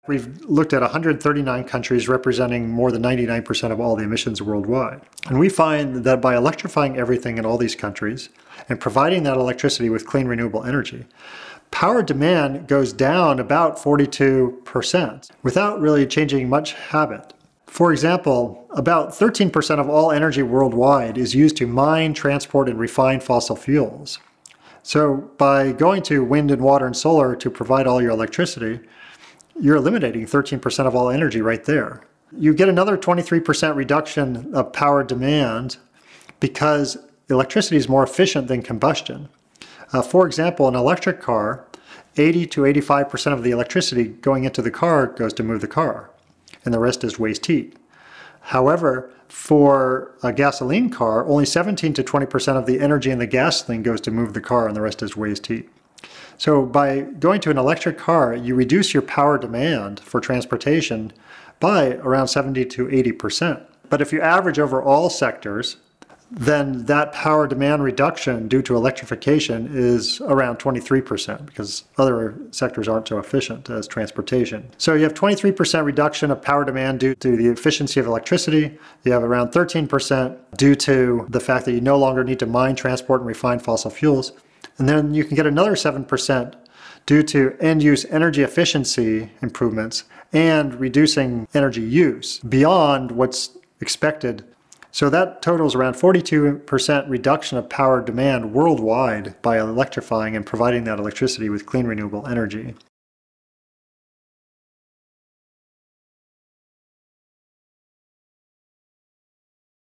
We've looked at 139 countries representing more than 99% of all the emissions worldwide. And we find that by electrifying everything in all these countries and providing that electricity with clean renewable energy, power demand goes down about 42% without really changing much habit. For example, about 13% of all energy worldwide is used to mine, transport, and refine fossil fuels. So by going to wind and water and solar to provide all your electricity, you're eliminating 13% of all energy right there. You get another 23% reduction of power demand because electricity is more efficient than combustion. For example, an electric car, 80 to 85% of the electricity going into the car goes to move the car, and the rest is waste heat. However, for a gasoline car, only 17 to 20% of the energy in the gasoline goes to move the car, and the rest is waste heat. So by going to an electric car, you reduce your power demand for transportation by around 70 to 80%. But if you average over all sectors, then that power demand reduction due to electrification is around 23% because other sectors aren't so efficient as transportation. So you have 23% reduction of power demand due to the efficiency of electricity. You have around 13% due to the fact that you no longer need to mine, transport, and refine fossil fuels. And then you can get another 7% due to end-use energy efficiency improvements and reducing energy use beyond what's expected. So that totals around 42% reduction of power demand worldwide by electrifying and providing that electricity with clean renewable energy.